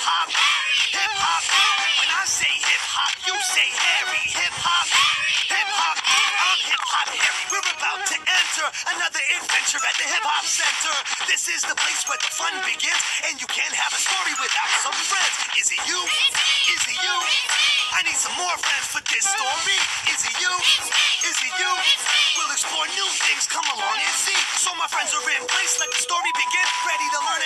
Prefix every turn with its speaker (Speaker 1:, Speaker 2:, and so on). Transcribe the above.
Speaker 1: hop, hip hop. When I say hip hop, you say Harry. Hip hop, hip hop. I'm hip hop Harry. We're about to enter another adventure at the Hip Hop Center. This is the place where the fun begins, and you can't have a story without some friends. Is it you? Is it you? I need some more friends for this story. Is it you? Is it you? We'll explore new things. Come along and see. So my friends are in place. Let the story begin. Ready to learn